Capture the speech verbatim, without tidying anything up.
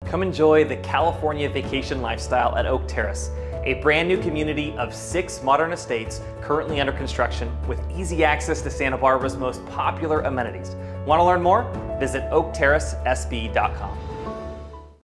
Come enjoy the California vacation lifestyle at Oak Terrace, a brand new community of six modern estates currently under construction with easy access to Santa Barbara's most popular amenities. Want to learn more? Visit oak terrace s b dot com.